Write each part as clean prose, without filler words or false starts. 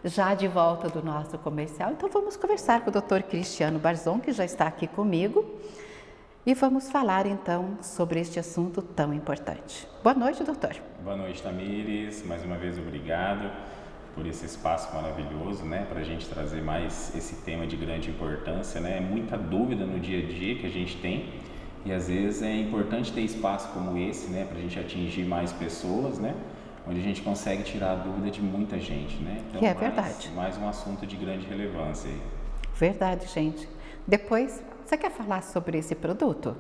Já de volta do nosso comercial, então vamos conversar com o Dr. Cristiano Barzon, que já está aqui comigo, e vamos falar então sobre este assunto tão importante. Boa noite, doutor. Boa noite, Tamires. Mais uma vez, obrigado por esse espaço maravilhoso, né, para a gente trazer mais esse tema de grande importância, né? É muita dúvida no dia a dia que a gente tem e às vezes é importante ter espaço como esse, né, para a gente atingir mais pessoas, né? Onde a gente consegue tirar a dúvida de muita gente, né? Então, Que é verdade. Mais um assunto de grande relevância aí. Verdade, gente. Depois, você quer falar sobre esse produto?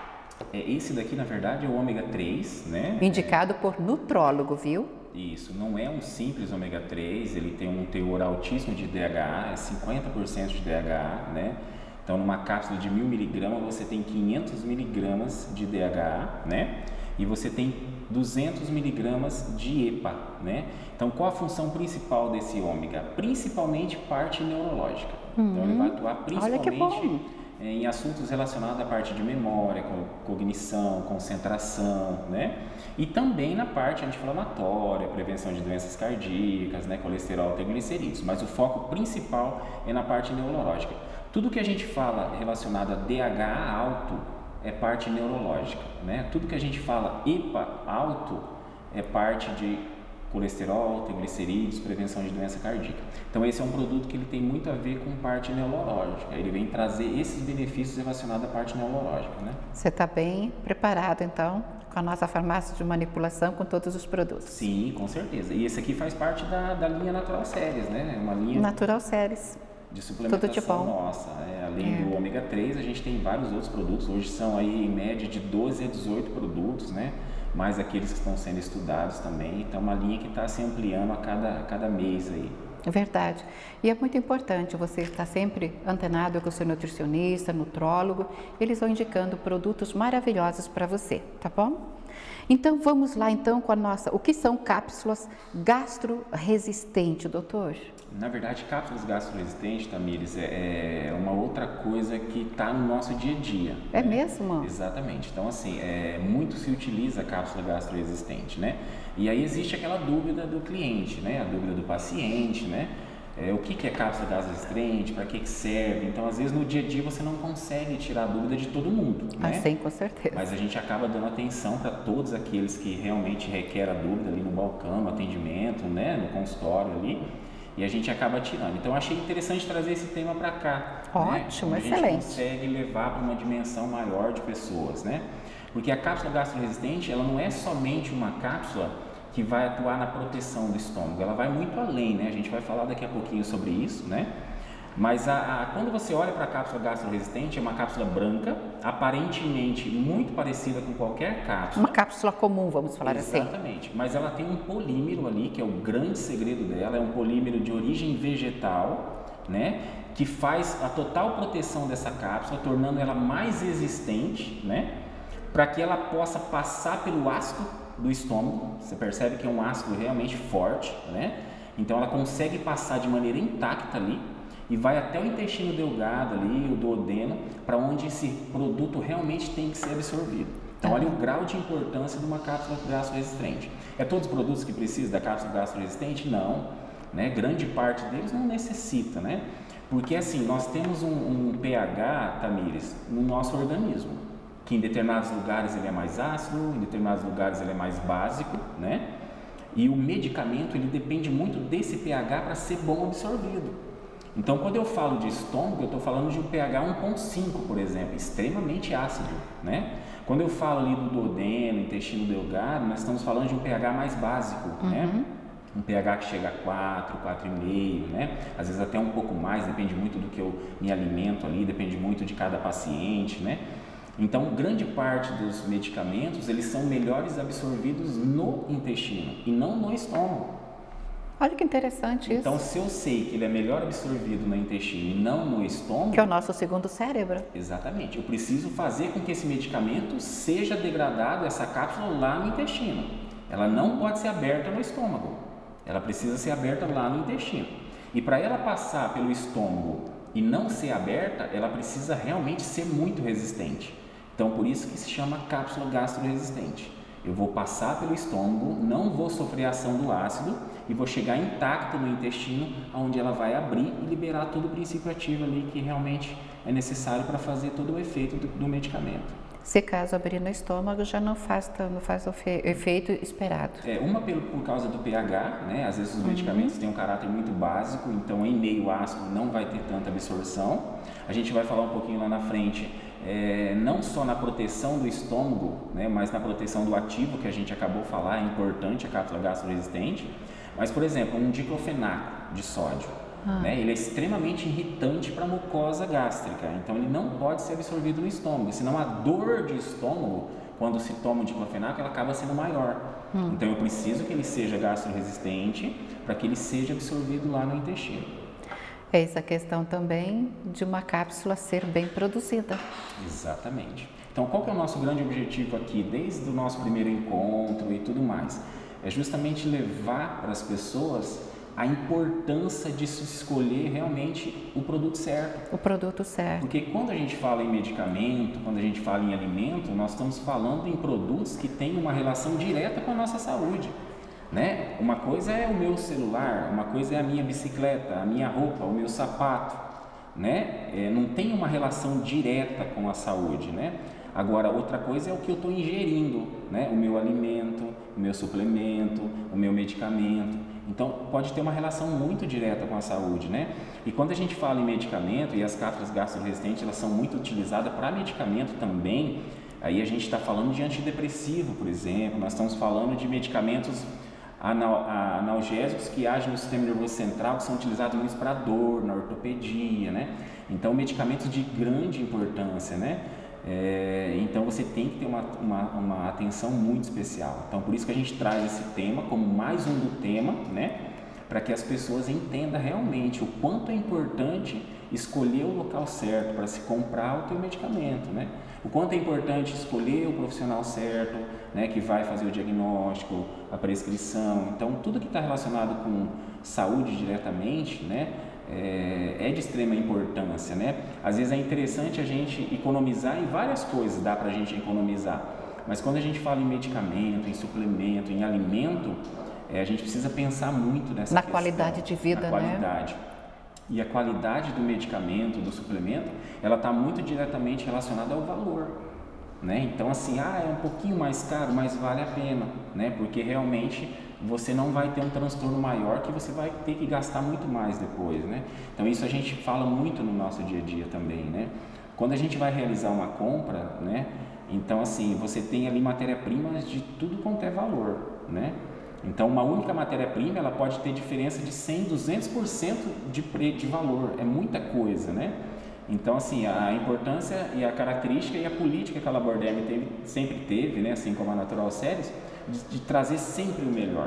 Esse daqui, na verdade, é o ômega 3, né? Indicado por nutrólogo, viu? Isso, não é um simples ômega 3, ele tem um teor altíssimo de DHA, é 50% de DHA, né? Então, numa cápsula de 1000 miligramas, você tem 500 miligramas de DHA, né? E você tem 200 miligramas de EPA, né? Então, qual a função principal desse ômega? Principalmente parte neurológica. Então, ele vai atuar principalmente em assuntos relacionados à parte de memória, cognição, concentração, né? E também na parte anti-inflamatória, prevenção de doenças cardíacas, né? Colesterol, triglicerídeos. Mas o foco principal é na parte neurológica. Tudo que a gente fala relacionado a DHA alto é parte neurológica, né? Tudo que a gente fala EPA alto é parte de colesterol, triglicerídeos, prevenção de doença cardíaca. Então esse é um produto que ele tem muito a ver com parte neurológica. Ele vem trazer esses benefícios relacionados à parte neurológica, né? Você está bem preparado então com a nossa farmácia de manipulação com todos os produtos? Sim, com certeza. E esse aqui faz parte da linha Natural Series, né? É uma linha Natural Series. De suplementação tudo de bom. Nossa. Além do ômega 3, a gente tem vários outros produtos. Hoje são aí em média de 12 a 18 produtos, né? Mais aqueles que estão sendo estudados também. Então, uma linha que está se ampliando a cada mês aí. É verdade. E é muito importante você estar sempre antenado com o seu nutricionista, nutrólogo. Eles vão indicando produtos maravilhosos para você, tá bom? Então, vamos lá então com a nossa... O que são cápsulas gastro-resistentes, doutor? Na verdade, cápsulas gastro-resistentes, Tamires, é uma outra coisa que está no nosso dia a dia. É né? mesmo? Exatamente. Então, assim, muito se utiliza a cápsula gastro-resistente, né? E aí existe aquela dúvida do cliente, né? A dúvida do paciente, né? O que é cápsula gastro-resistente, para que serve? Então, às vezes, no dia a dia você não consegue tirar a dúvida de todo mundo, né? Sim, com certeza. Mas a gente acaba dando atenção para todos aqueles que realmente requerem a dúvida ali no balcão, no atendimento, né? No consultório ali. E a gente acaba tirando. Então, achei interessante trazer esse tema para cá. Ótimo, né? excelente. A gente consegue levar para uma dimensão maior de pessoas, né? Porque a cápsula gastro-resistente, ela não é somente uma cápsula que vai atuar na proteção do estômago. Ela vai muito além, né? A gente vai falar daqui a pouquinho sobre isso, né? Mas quando você olha para a cápsula gastro-resistente, é uma cápsula branca, aparentemente muito parecida com qualquer cápsula. Uma cápsula comum, vamos falar assim. Exatamente, mas ela tem um polímero ali, que é o grande segredo dela, é um polímero de origem vegetal, né? Que faz a total proteção dessa cápsula, tornando ela mais resistente, né? Para que ela possa passar pelo ácido do estômago. Você percebe que é um ácido realmente forte, né? Então ela consegue passar de maneira intacta ali e vai até o intestino delgado ali, o duodeno, para onde esse produto realmente tem que ser absorvido. Então, olha o grau de importância de uma cápsula gastro-resistente. É todos os produtos que precisam da cápsula gastro-resistente? Não, né? Grande parte deles não necessita, né? Porque assim, nós temos um pH, Tamires, no nosso organismo, que em determinados lugares ele é mais ácido, em determinados lugares ele é mais básico, né? E o medicamento, ele depende muito desse pH para ser bom absorvido. Então, quando eu falo de estômago, eu estou falando de um pH 1,5, por exemplo, extremamente ácido, né? Quando eu falo ali do duodeno, intestino delgado, nós estamos falando de um pH mais básico, né? Um pH que chega a 4, 4,5, né? Às vezes até um pouco mais, depende muito do que eu me alimento ali, depende muito de cada paciente, né? Então, grande parte dos medicamentos, eles são melhores absorvidos no intestino e não no estômago. Olha que interessante isso. Então, se eu sei que ele é melhor absorvido no intestino e não no estômago... Que é o nosso segundo cérebro. Exatamente. Eu preciso fazer com que esse medicamento seja degradado, essa cápsula, lá no intestino. Ela não pode ser aberta no estômago. Ela precisa ser aberta lá no intestino. E para ela passar pelo estômago e não ser aberta, ela precisa realmente ser muito resistente. Então, por isso que se chama cápsula gastro-resistente. Eu vou passar pelo estômago, não vou sofrer a ação do ácido e vou chegar intacto no intestino, onde ela vai abrir e liberar todo o princípio ativo ali que realmente é necessário para fazer todo o efeito do medicamento. Se caso abrir no estômago, já não faz o efeito esperado. Por causa do pH, né? Às vezes os medicamentos têm um caráter muito básico, então em meio ácido não vai ter tanta absorção. A gente vai falar um pouquinho lá na frente, não só na proteção do estômago, né? Mas na proteção do ativo, que a gente acabou de falar, é importante a cápsula gastroresistente. Mas, por exemplo, um diclofenaco de sódio. Né? Ele é extremamente irritante para a mucosa gástrica, então ele não pode ser absorvido no estômago, senão a dor de estômago, quando se toma o diclofenaco, ela acaba sendo maior. Então eu preciso que ele seja gastroresistente para que ele seja absorvido lá no intestino. Essa questão também de uma cápsula ser bem produzida. Exatamente. Então qual que é o nosso grande objetivo aqui, desde o nosso primeiro encontro e tudo mais? É justamente levar para as pessoas a importância de se escolher realmente o produto certo. O produto certo. Porque quando a gente fala em medicamento, quando a gente fala em alimento, nós estamos falando em produtos que têm uma relação direta com a nossa saúde. Né? Uma coisa é o meu celular, uma coisa é a minha bicicleta, a minha roupa, o meu sapato. Né? Não tem uma relação direta com a saúde. Né? Agora, outra coisa é o que eu estou ingerindo, né? O meu alimento, o meu suplemento, o meu medicamento. Então, pode ter uma relação muito direta com a saúde, né? E quando a gente fala em medicamento, e as cápsulas gastroresistentes, elas são muito utilizadas para medicamento também, aí a gente está falando de antidepressivo, por exemplo, nós estamos falando de medicamentos analgésicos que agem no sistema nervoso central, que são utilizados muito para dor, na ortopedia, né? Então, medicamentos de grande importância, né? Então você tem que ter uma atenção muito especial. Então por isso que a gente traz esse tema como mais um do tema, né? Para que as pessoas entendam realmente o quanto é importante escolher o local certo para se comprar o teu medicamento, né? O quanto é importante escolher o profissional certo, né? Que vai fazer o diagnóstico, a prescrição. Então tudo que está relacionado com saúde diretamente, né? É de extrema importância, né? Às vezes é interessante a gente economizar em várias coisas, dá para a gente economizar, mas quando a gente fala em medicamento, em suplemento, em alimento, a gente precisa pensar muito nessa na questão, qualidade de vida, na qualidade. Né? E a qualidade do medicamento, do suplemento, ela está muito diretamente relacionada ao valor, né? Então assim, é um pouquinho mais caro, mas vale a pena, né? Porque realmente você não vai ter um transtorno maior que você vai ter que gastar muito mais depois, né? Então isso a gente fala muito no nosso dia a dia também, né? Quando a gente vai realizar uma compra, né? Então assim, você tem ali matéria-primas de tudo quanto é valor, né? Então uma única matéria-prima, ela pode ter diferença de 100, 200% de valor, é muita coisa, né? Então assim, a importância e a característica e a política que a Labordem sempre teve, né? Assim como a Natural Series, de trazer sempre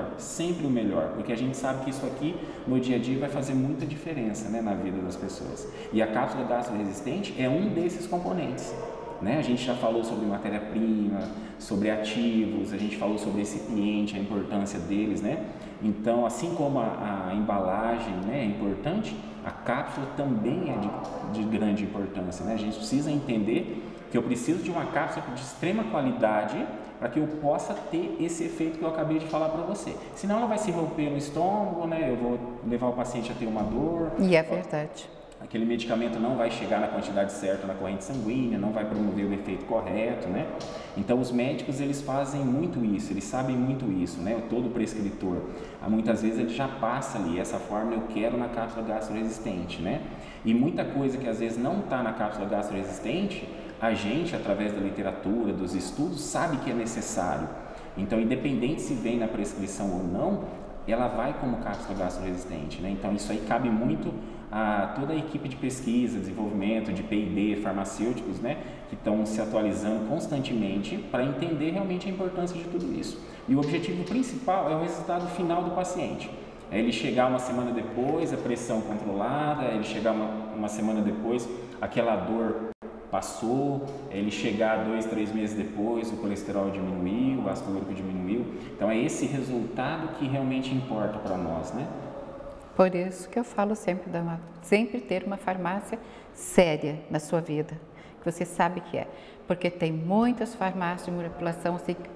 o melhor, porque a gente sabe que isso aqui no dia a dia vai fazer muita diferença, né, na vida das pessoas. E a cápsula gastroresistente é um desses componentes, né? A gente já falou sobre matéria-prima, sobre ativos, a gente falou sobre recipiente, a importância deles, né? Então, assim como a embalagem, né, é importante, a cápsula também é de grande importância, né? A gente precisa entender que eu preciso de uma cápsula de extrema qualidade para que eu possa ter esse efeito que eu acabei de falar para você. Senão ela vai se romper no estômago, né? Eu vou levar o paciente a ter uma dor. E é verdade. Aquele medicamento não vai chegar na quantidade certa na corrente sanguínea, não vai promover o efeito correto, né? Então os médicos, eles fazem muito isso, eles sabem muito isso, né? Todo prescritor, muitas vezes ele já passa ali, essa fórmula eu quero na cápsula gastroresistente, né? E muita coisa que às vezes não está na cápsula gastroresistente, a gente, através da literatura, dos estudos, sabe que é necessário. Então, independente se vem na prescrição ou não, ela vai como cápsula gastroresistente, né? Então, isso aí cabe muito a toda a equipe de pesquisa, desenvolvimento, de P&D, farmacêuticos, né? Que estão se atualizando constantemente para entender realmente a importância de tudo isso. E o objetivo principal é o resultado final do paciente. É ele chegar uma semana depois, a pressão controlada, é ele chegar uma semana depois, aquela dor passou, ele chegar 2, 3 meses depois, o colesterol diminuiu, o ácido úrico diminuiu. Então é esse resultado que realmente importa para nós, né? Por isso que eu falo sempre ter uma farmácia séria na sua vida, que você sabe que é. Porque tem muitas farmácias de manipulação assim,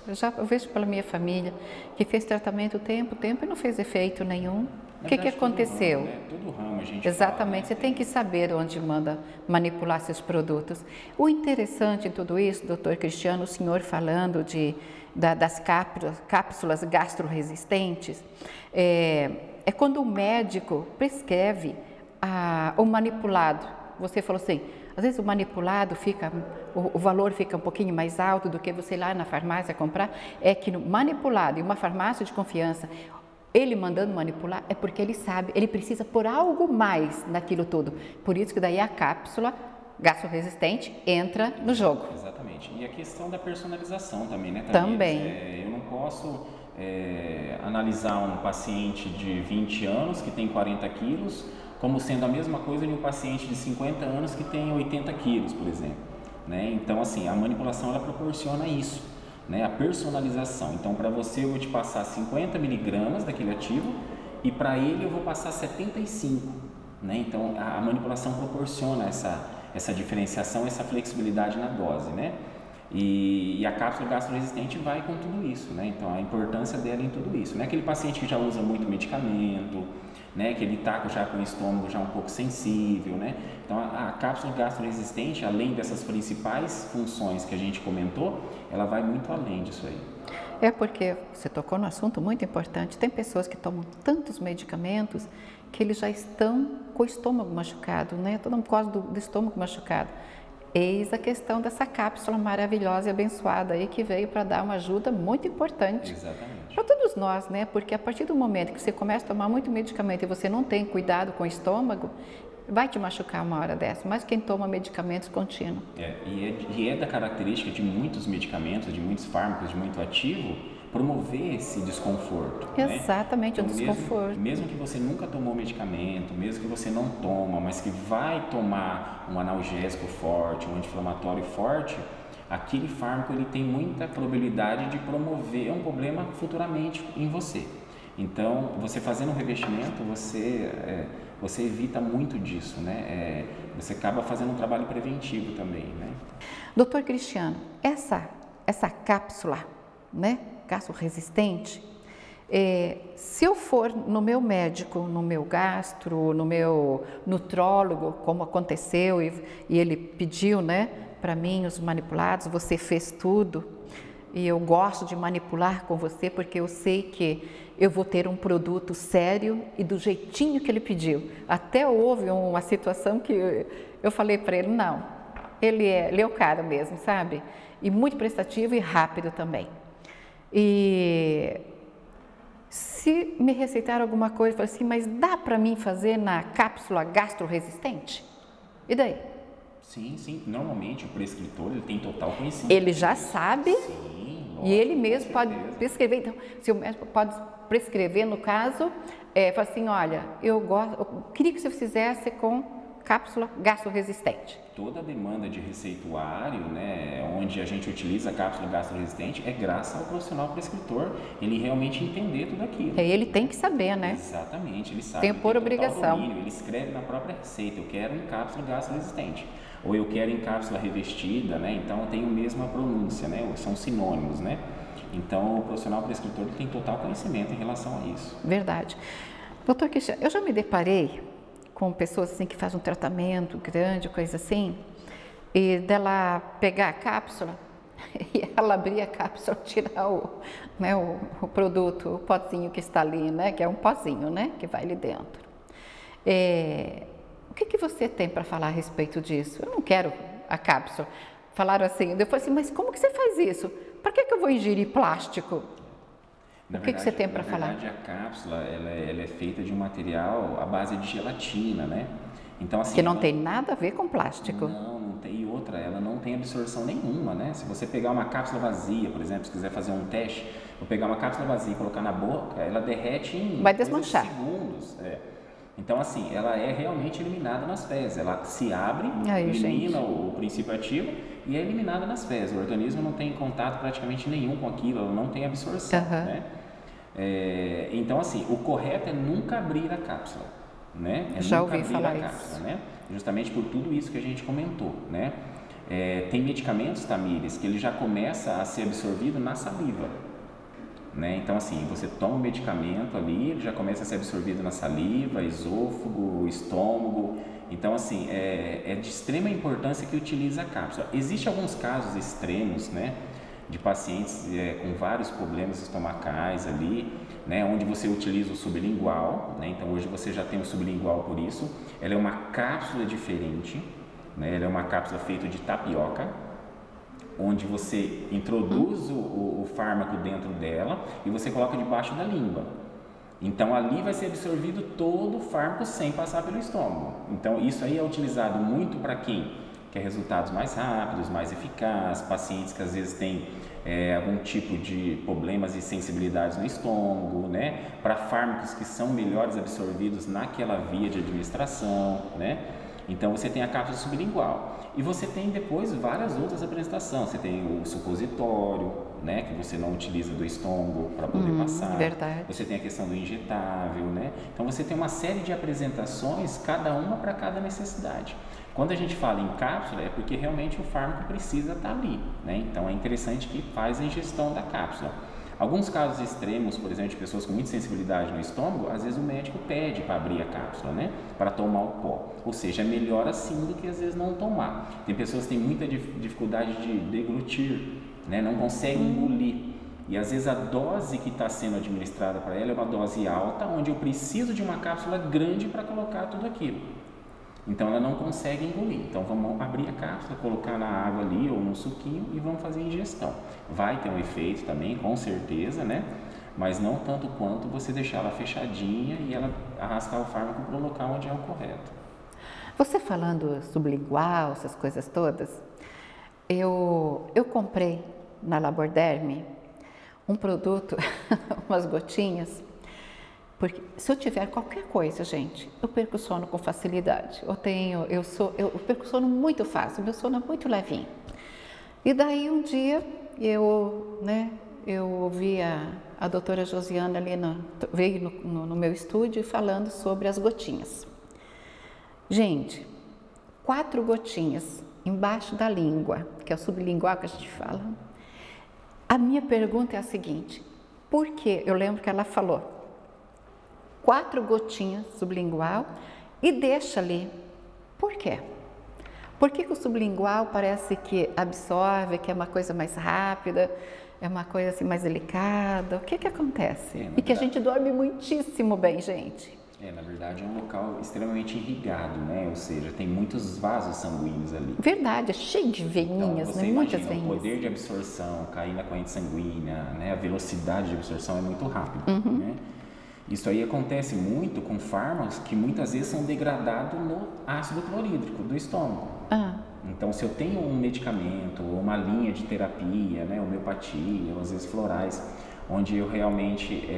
Eu vejo pela minha família que fez tratamento tempo e não fez efeito nenhum. O que aconteceu? Ramo, né? Todo ramo a gente Exatamente, fala, né? você tem que saber onde manda manipular seus produtos. O interessante em tudo isso, doutor Cristiano, o senhor falando das cápsulas gastroresistentes, é quando o médico prescreve o manipulado. Você falou assim, às vezes o manipulado o valor fica um pouquinho mais alto do que você ir lá na farmácia comprar. É que no manipulado, em uma farmácia de confiança, ele mandando manipular é porque ele sabe, ele precisa pôr algo mais naquilo tudo. Por isso que daí a cápsula gastroresistente entra no jogo. Exatamente. E a questão da personalização também, né? Também. Eu não posso analisar um paciente de 20 anos que tem 40 quilos como sendo a mesma coisa de um paciente de 50 anos que tem 80 quilos, por exemplo. Né? Então, assim, a manipulação ela proporciona isso. Né, a personalização. Então, para você eu vou te passar 50 miligramas daquele ativo e para ele eu vou passar 75. Né? Então, a manipulação proporciona essa diferenciação, essa flexibilidade na dose. Né? E a cápsula gastroresistente vai com tudo isso. Né? Então, a importância dela em tudo isso. Não é aquele paciente que já usa muito medicamento, né, que ele está já com o estômago já um pouco sensível, né? Então a cápsula gastroresistente, além dessas principais funções que a gente comentou, ela vai muito além disso aí. É porque você tocou num assunto muito importante. Tem pessoas que tomam tantos medicamentos que eles já estão com o estômago machucado, né? Estão por causa do estômago machucado. Eis a questão dessa cápsula maravilhosa e abençoada aí que veio para dar uma ajuda muito importante. Exatamente. Para todos nós, né? Porque a partir do momento que você começa a tomar muito medicamento e você não tem cuidado com o estômago, vai te machucar uma hora dessa, mas quem toma medicamentos contínuo. E é da característica de muitos medicamentos, de muitos fármacos, de muito ativo, promover esse desconforto. Exatamente, né? Então, desconforto. Mesmo que você nunca tomou medicamento, mesmo que você não toma, mas que vai tomar um analgésico forte, um anti-inflamatório forte, aquele fármaco ele tem muita probabilidade de promover um problema futuramente em você. Então, você fazendo um revestimento, você evita muito disso, né? Você acaba fazendo um trabalho preventivo também, né? Doutor Cristiano, essa cápsula, né, gastroresistente, se eu for no meu médico, no meu gastro, no meu nutrólogo, como aconteceu e ele pediu, né, para mim os manipulados, você fez tudo e eu gosto de manipular com você porque eu sei que eu vou ter um produto sério e do jeitinho que ele pediu. Até houve uma situação que eu falei para ele, não, ele é o cara mesmo, sabe? E muito prestativo e rápido também. E se me receitar alguma coisa, eu falei assim, mas dá para mim fazer na cápsula gastroresistente? E daí? Sim. Normalmente o prescritor ele tem total conhecimento. Ele já sabe. Sim, lógico, e ele mesmo com pode certeza. prescrever. Então, se o médico pode prescrever, no caso, fala assim, olha, eu queria que você fizesse com cápsula gastroresistente. Toda a demanda de receituário, né, onde a gente utiliza a cápsula gastroresistente, é graças ao profissional prescritor, ele realmente entender tudo aquilo. Ele tem que saber, né? Exatamente, ele sabe. Tem por obrigação. Domínio, ele escreve na própria receita, eu quero em cápsula gastroresistente, ou eu quero em cápsula revestida, né? Então tem a mesma pronúncia, né? São sinônimos, né? Então o profissional prescritor ele tem total conhecimento em relação a isso. Verdade. Doutor Cristiano, eu já me deparei com pessoas assim que fazem um tratamento grande, coisa assim, e dela pegar a cápsula e ela abrir a cápsula, tirar o produto, o pozinho que está ali, né, que é um pozinho, né, que vai ali dentro. O que você tem para falar a respeito disso? Eu não quero a cápsula. Falaram assim, eu falei assim, mas como que você faz isso? Para que eu vou ingerir plástico? O que você tem para falar? Na verdade, a cápsula ela é feita de um material à base de gelatina, né? Então, assim, que não tem nada a ver com plástico. Não tem. E outra, ela não tem absorção nenhuma, né? Se você pegar uma cápsula vazia, por exemplo, se quiser fazer um teste, vou pegar uma cápsula vazia e colocar na boca, ela derrete em vai desmanchar. Segundos. Então, assim, ela é realmente eliminada nas fezes. Ela se abre, elimina o princípio ativo e é eliminada nas fezes. O organismo não tem contato praticamente nenhum com aquilo, ela não tem absorção, né? Então, assim, o correto é nunca abrir a cápsula, né? Já ouvi falar isso. Né? Justamente por tudo isso que a gente comentou, né? Tem medicamentos, Tamires, que ele já começa a ser absorvido na saliva. Né? Então, assim, você toma o medicamento ali, ele já começa a ser absorvido na saliva, esôfago, estômago. Então, assim, é de extrema importância que utilize a cápsula. Existem alguns casos extremos, né, de pacientes com vários problemas estomacais ali, né, onde você utiliza o sublingual, né? Então, hoje você já tem o sublingual por isso. Ela é uma cápsula diferente, né? Ela é uma cápsula feita de tapioca, onde você introduz o fármaco dentro dela e você coloca debaixo da língua. Então, ali vai ser absorvido todo o fármaco sem passar pelo estômago. Então, isso aí é utilizado muito para quem quer resultados mais rápidos, mais eficazes, pacientes que às vezes têm algum tipo de problemas e sensibilidades no estômago, né? Para fármacos que são melhores absorvidos naquela via de administração, né? Então, você tem a cápsula sublingual. E você tem depois várias outras apresentações. Você tem o supositório, né, que você não utiliza do estômago para poder passar. Verdade. Você tem a questão do injetável, né? Então você tem uma série de apresentações, cada uma para cada necessidade. Quando a gente fala em cápsula, é porque realmente o fármaco precisa estar ali, né? Então é interessante que faz a ingestão da cápsula. Alguns casos extremos, por exemplo, de pessoas com muita sensibilidade no estômago, às vezes o médico pede para abrir a cápsula, né? Para tomar o pó. Ou seja, é melhor assim do que às vezes não tomar. Tem pessoas que têm muita dificuldade de deglutir, né? Não conseguem engolir. E às vezes a dose que está sendo administrada para ela é uma dose alta, onde eu preciso de uma cápsula grande para colocar tudo aquilo. Então ela não consegue engolir. Então vamos abrir a cápsula, colocar na água ali ou no suquinho e vamos fazer a ingestão. Vai ter um efeito também, com certeza, né? Mas não tanto quanto você deixar ela fechadinha e ela arrastar o fármaco para o local onde é o correto. Você falando sublingual, essas coisas todas, eu comprei na Laborderme um produto, umas gotinhas, porque se eu tiver qualquer coisa, gente, eu perco o sono com facilidade. Eu perco o sono muito fácil, meu sono é muito levinho. E daí um dia eu ouvi a doutora Josiana ali, veio no meu estúdio falando sobre as gotinhas. Gente, 4 gotinhas embaixo da língua, que é o sublingual que a gente fala. A minha pergunta é a seguinte: por que? Eu lembro que ela falou 4 gotinhas sublingual e deixa ali. Por quê? Por que o sublingual parece que absorve, que é uma coisa mais rápida, é uma coisa assim mais delicada? O que acontece? E que a gente dorme muitíssimo bem, gente. Na verdade é um local extremamente irrigado, né? Ou seja, tem muitos vasos sanguíneos ali. Verdade, é cheio de veinhas, então, né? Muitas veinhas. O poder de absorção, cair na corrente sanguínea, né? A velocidade de absorção é muito rápida, né? Isso aí acontece muito com fármacos que muitas vezes são degradados no ácido clorídrico do estômago. Então, se eu tenho um medicamento ou uma linha de terapia, né, homeopatia, ou às vezes florais, onde eu realmente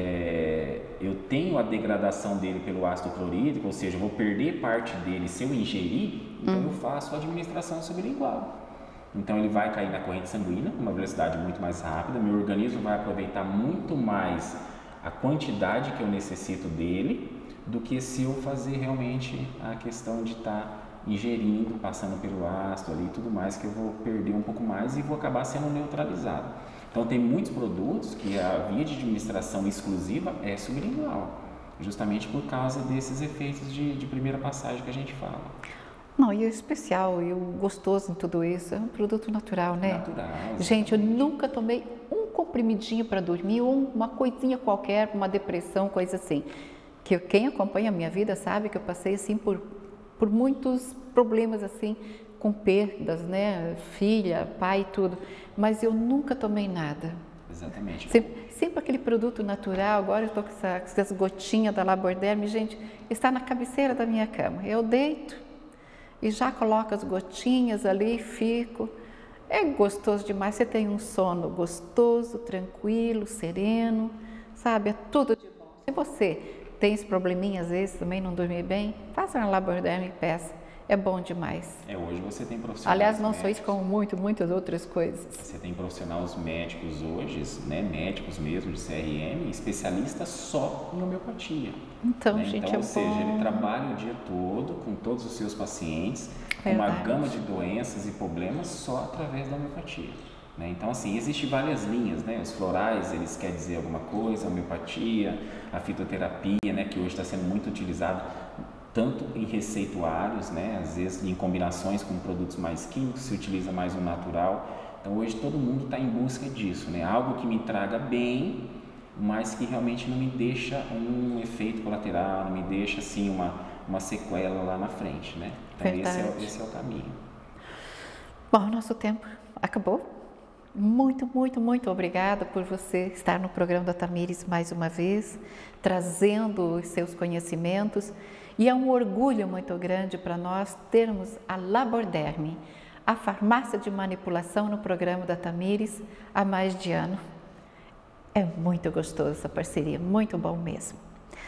eu tenho a degradação dele pelo ácido clorídrico, ou seja, eu vou perder parte dele se eu ingerir, então eu faço a administração sublingual. Então ele vai cair na corrente sanguínea com uma velocidade muito mais rápida, meu organismo vai aproveitar muito mais a quantidade que eu necessito dele do que se eu fazer realmente a questão de estar ingerindo, passando pelo ácido ali e tudo mais, que eu vou perder um pouco mais e vou acabar sendo neutralizado. Então tem muitos produtos que a via de administração exclusiva é sublingual, justamente por causa desses efeitos de primeira passagem que a gente fala. Não, e o especial e o gostoso em tudo isso é um produto natural, né? Natural. Gente, eu nunca tomei um comprimidinho para dormir, uma coisinha qualquer, uma depressão, coisa assim. Que quem acompanha a minha vida sabe que eu passei assim por muitos problemas assim, com perdas, né? Filha, pai, tudo. Mas eu nunca tomei nada. Exatamente. Sempre aquele produto natural. Agora eu estou com essas gotinhas da Laborderme, gente, está na cabeceira da minha cama. Eu deito e já coloco as gotinhas ali e fico. É gostoso demais, você tem um sono gostoso, tranquilo, sereno, sabe? É tudo de bom. Se você tem esse probleminha, às vezes, também não dormir bem, faça uma Laborderme e peça. É bom demais. Hoje você tem profissionais. Aliás, não só isso, como muitas outras coisas. Você tem profissionais médicos hoje, né, médicos mesmo de CRM, especialistas só em homeopatia. Então, né? gente, então, é ou seja, bom. ele trabalha o dia todo com todos os seus pacientes, uma gama de doenças e problemas só através da homeopatia. Né? Então, assim, existem várias linhas, né? Os florais, eles querem dizer alguma coisa, a homeopatia, a fitoterapia, né? Que hoje está sendo muito utilizado tanto em receituários, né? Às vezes em combinações com produtos mais químicos, se utiliza mais o natural. Então, hoje todo mundo está em busca disso, né? Algo que me traga bem, mas que realmente não me deixa um efeito colateral, não me deixa, assim, uma sequela lá na frente, né? Então, esse é o caminho. Bom, nosso tempo acabou. Muito, muito, muito obrigada por você estar no programa da Tamires mais uma vez, trazendo os seus conhecimentos. E é um orgulho muito grande para nós termos a Laborderm, a farmácia de manipulação no programa da Tamires há mais de ano. É muito gostoso essa parceria, muito bom mesmo.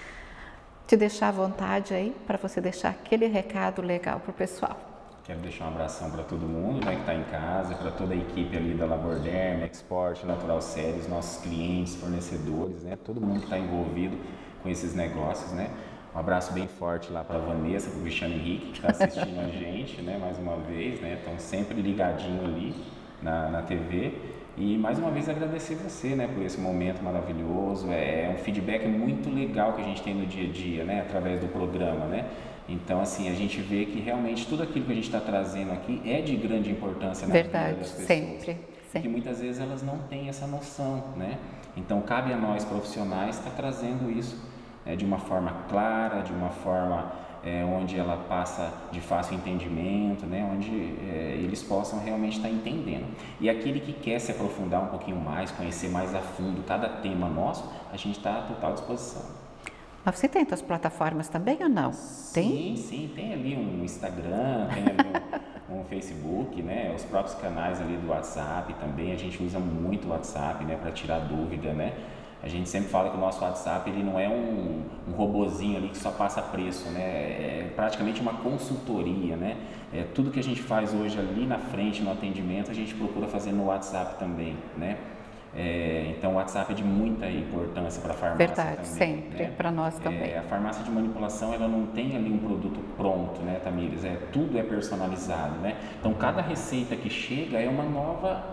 Te deixar à vontade aí para você deixar aquele recado legal para o pessoal. Quero deixar um abração para todo mundo, né, que está em casa, para toda a equipe ali da Laborderm, Export, Natural Séries, nossos clientes, fornecedores, né, todo mundo que está envolvido com esses negócios, né. Um abraço bem forte lá para a Vanessa, para o Cristiano Henrique, que está assistindo a gente, né, mais uma vez, né, estão sempre ligadinho ali na TV. E mais uma vez agradecer você, né, por esse momento maravilhoso. É um feedback muito legal que a gente tem no dia a dia, né, através do programa, né. Então, assim, a gente vê que realmente tudo aquilo que a gente está trazendo aqui é de grande importância na vida das pessoas. Sempre. Que muitas vezes elas não têm essa noção, né? Então, cabe a nós profissionais estar trazendo isso de uma forma clara, de uma forma onde ela passa de fácil entendimento, né? Onde eles possam realmente estar entendendo. E aquele que quer se aprofundar um pouquinho mais, conhecer mais a fundo cada tema nosso, a gente está à total disposição. Mas você tem suas plataformas também ou não? Tem? Sim, tem ali um Instagram, tem ali um Facebook, né? Os próprios canais ali do WhatsApp também, a gente usa muito o WhatsApp, né? Para tirar dúvida, né? A gente sempre fala que o nosso WhatsApp ele não é um robozinho ali que só passa preço, né? É praticamente uma consultoria, né? Tudo que a gente faz hoje ali na frente, no atendimento, a gente procura fazer no WhatsApp também, né? Então o WhatsApp é de muita importância para a farmácia. Verdade, também, sempre, né? para nós também. A farmácia de manipulação ela não tem ali um produto pronto, né, Tamires? Tudo é personalizado, né? Então cada receita que chega é uma nova,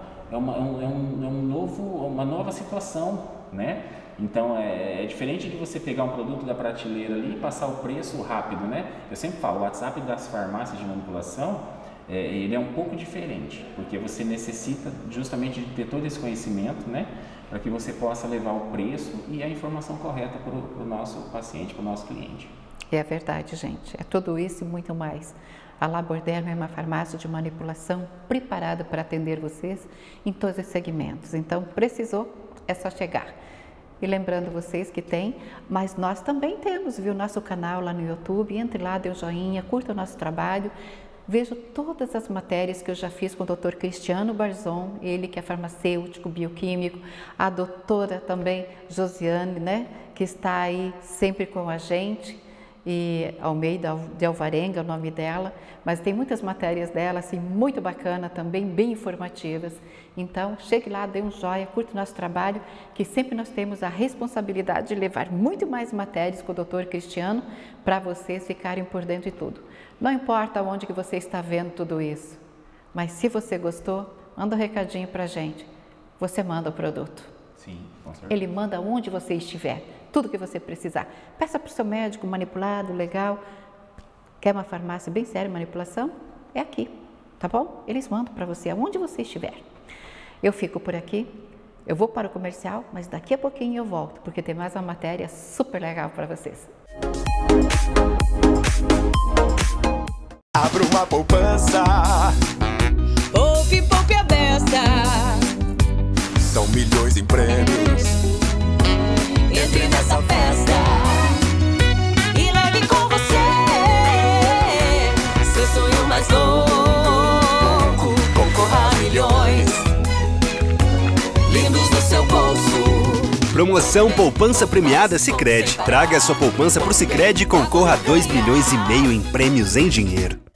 uma nova situação, né? Então é diferente de você pegar um produto da prateleira ali e passar o preço rápido, né? Eu sempre falo, o WhatsApp das farmácias de manipulação ele é um pouco diferente, porque você necessita justamente de ter todo esse conhecimento, né, para que você possa levar o preço e a informação correta para o nosso paciente, para o nosso cliente. É verdade, gente, é tudo isso e muito mais. A Laborderm é uma farmácia de manipulação preparada para atender vocês em todos os segmentos, então precisou, é só chegar. E lembrando vocês que tem, mas nós também temos, viu, nosso canal lá no YouTube, entre lá, dê um joinha, curta o nosso trabalho. Vejo todas as matérias que eu já fiz com o Dr. Cristiano Barzon, ele que é farmacêutico, bioquímico, a doutora também Josiane, né, que está aí sempre com a gente, e Almeida de Alvarenga é o nome dela, mas tem muitas matérias dela, assim, muito bacana também, bem informativas. Então, chegue lá, dê um joinha, curta o nosso trabalho, que sempre nós temos a responsabilidade de levar muito mais matérias com o Dr. Cristiano para vocês ficarem por dentro de tudo. Não importa onde que você está vendo tudo isso, mas se você gostou, manda um recadinho para a gente. Você manda o produto. Sim, com certeza. Ele manda onde você estiver, tudo que você precisar. Peça para o seu médico, manipulado, legal. Quer uma farmácia bem séria, manipulação? É aqui, tá bom? Eles mandam para você, aonde você estiver. Eu fico por aqui, eu vou para o comercial, mas daqui a pouquinho eu volto, porque tem mais uma matéria super legal para vocês. Abra uma poupança. Poupe, poupe a beça. São milhões em prêmios. Entre nessa festa e leve com você seu sonho mais louco. Concorra a milhões lindos no seu bolso. Promoção Poupança Premiada Sicredi. Traga sua poupança pro Sicredi e concorra a 2,5 milhões em prêmios em dinheiro.